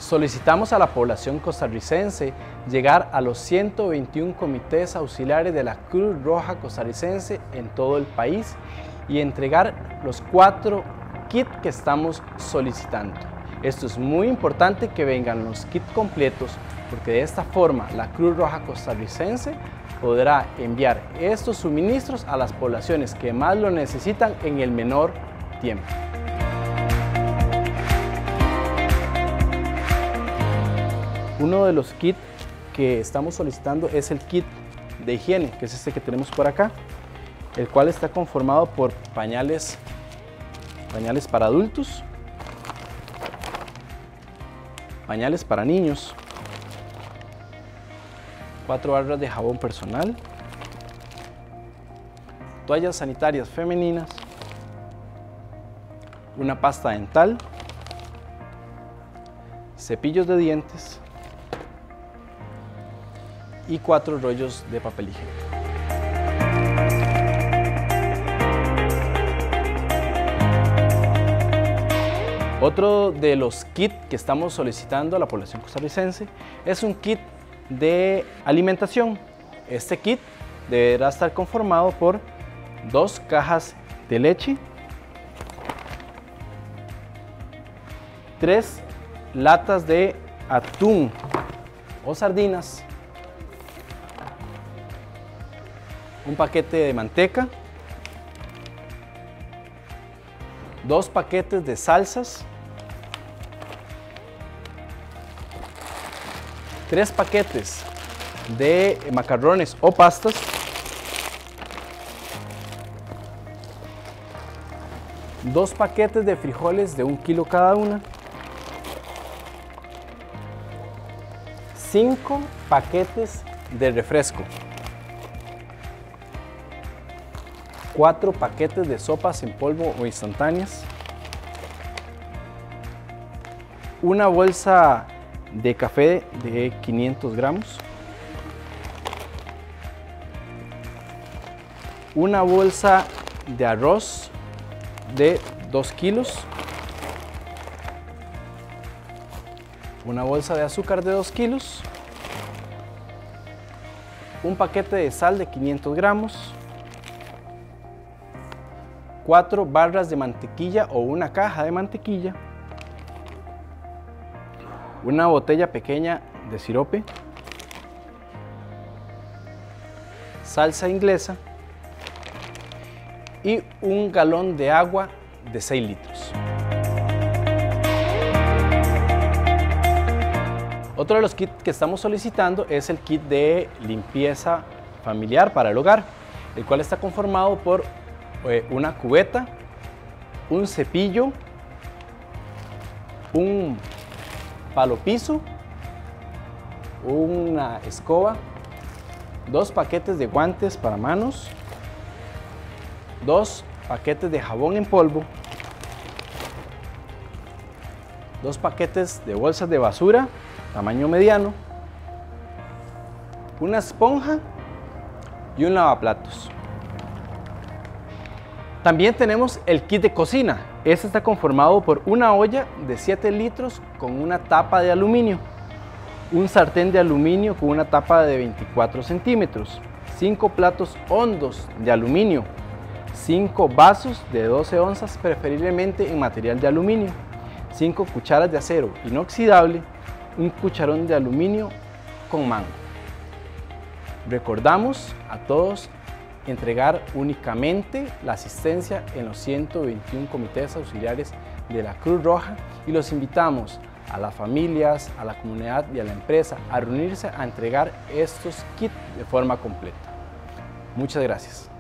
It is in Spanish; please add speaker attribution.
Speaker 1: Solicitamos a la población costarricense llegar a los 121 comités auxiliares de la Cruz Roja Costarricense en todo el país y entregar los 4 kits que estamos solicitando. Esto es muy importante, que vengan los kits completos, porque de esta forma la Cruz Roja Costarricense podrá enviar estos suministros a las poblaciones que más lo necesitan en el menor tiempo. Uno de los kits que estamos solicitando es el kit de higiene, que es este que tenemos por acá, el cual está conformado por pañales para adultos, pañales para niños, 4 barras de jabón personal, toallas sanitarias femeninas, una pasta dental, cepillos de dientes y 4 rollos de papel higiénico. Otro de los kits que estamos solicitando a la población costarricense es un kit de alimentación. Este kit deberá estar conformado por 2 cajas de leche, 3 latas de atún o sardinas, un paquete de manteca, 2 paquetes de salsas, 3 paquetes de macarrones o pastas, 2 paquetes de frijoles de 1 kilo cada una, 5 paquetes de refresco, 4 paquetes de sopas en polvo o instantáneas, una bolsa de café de 500 gramos, una bolsa de arroz de 2 kilos, una bolsa de azúcar de 2 kilos, un paquete de sal de 500 gramos, 4 barras de mantequilla o una caja de mantequilla, una botella pequeña de sirope, salsa inglesa y un galón de agua de 6 litros. Otro de los kits que estamos solicitando es el kit de limpieza familiar para el hogar, el cual está conformado por una cubeta, un cepillo, un palo piso, una escoba, 2 paquetes de guantes para manos, 2 paquetes de jabón en polvo, 2 paquetes de bolsas de basura tamaño mediano, una esponja y un lavaplatos. También tenemos el kit de cocina. Este está conformado por una olla de 7 litros con una tapa de aluminio, un sartén de aluminio con una tapa de 24 centímetros, 5 platos hondos de aluminio, 5 vasos de 12 onzas preferiblemente en material de aluminio, 5 cucharas de acero inoxidable, un cucharón de aluminio con mango. Recordamos a todos entregar únicamente la asistencia en los 121 comités auxiliares de la Cruz Roja y los invitamos a las familias, a la comunidad y a la empresa a reunirse a entregar estos kits de forma completa. Muchas gracias.